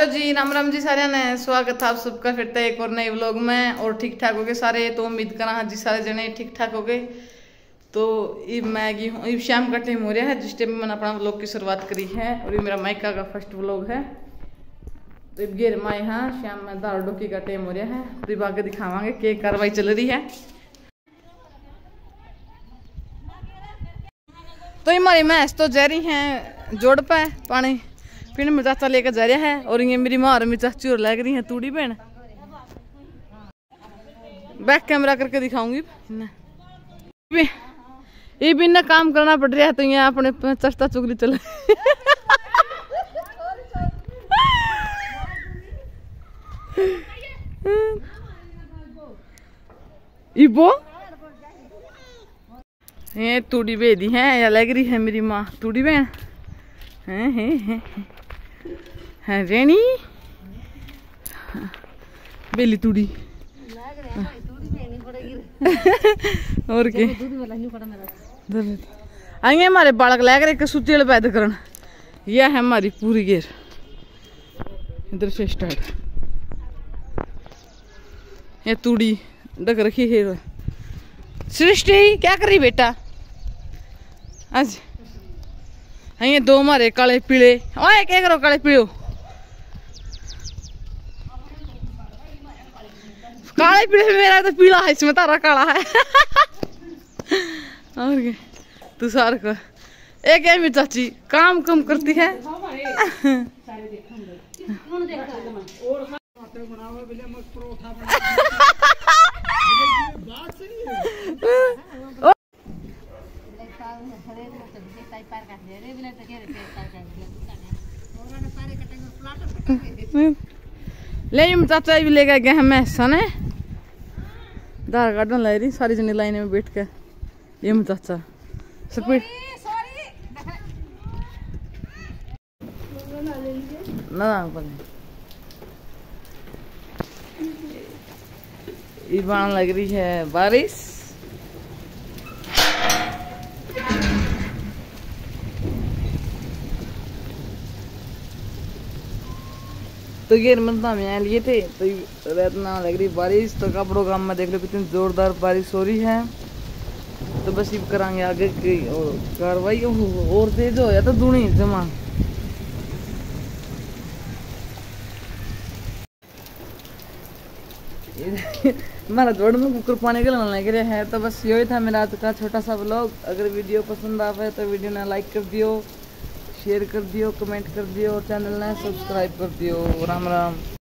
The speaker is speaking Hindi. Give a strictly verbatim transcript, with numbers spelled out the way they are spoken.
जी, राम राम जी सारे ने स्वागत है आप सबका फिर से एक और नए व्लॉग में। और ठीक ठाक हो गए सारे, तो उम्मीद करा हाँ जी सारे जने ठीक ठाक हो गए। तो ये मैगी ये शाम का टाइम हो रहा है जिस टाइम मैंने अपना व्लॉग की शुरुआत करी है। और ये मेरा मायका का फर्स्ट व्लॉग है। तो अब गेर माए हाँ शाम में दाल डोकी का टाइम हो रहा है। तो अब आगे दिखावांगे क्या कार्रवाई चल रही है। तो ये हमारी मैस तो जा रही है जोड़ पे पानी पीने में, चाचा लेकर जा रहा है। और ये मेरी माँ और मेरी चाची और लग रही है तूड़ी बहन। बैक कैमरा करके दिखाऊंगी। ये भी ना काम करना पड़ रहा है तो यहाँ अपने चस्ता चुगली चल इबो ये तूड़ी बेदी है या लग रही है मेरी माँ तूड़ी बहन है है है है रेनी बेली तूड़ी और के आएंगे हमारे बालक लग रहे सुचेल पैदा करन। यह है हमारी पूरी गेर। इधर से स्टार्ट ये तूड़ी ढक रखी है। सृष्टि क्या कर रही बेटा आज? ये दो हमारे काले पीले ओए क्या करो काले पीलो काले पीले मेरा तो पीला है इसमें तारा काला है। और क्या तू सार को एक है मेरी चाची काम कम करती है। ले चाचा भी लेकर गए हैं मैसा ने दार गार्डन ला रही सारी जनी लाइन में बैठ के। ये चाचा स्पीड ना ये बाण लग रही है बारिश। तो ये मतलब हम यहाँ लिए थे तो रात ना लग रही बारिश। तो कपड़ों काम में देख लो कितनी जोरदार बारिश हो रही है। तो बस ये करांगे आगे की कार्रवाई और तेज हो या तो दूनी जमा। हमारा जोड़ में कुकर पानी के लग रहा है। तो बस यही था मेरा आज का छोटा सा व्लॉग। अगर वीडियो पसंद आवे तो वीडियो ने लाइक कर दियो, शेयर कर दियो, कमेंट कर दियो और चैनल ने सब्सक्राइब कर दियो। राम राम।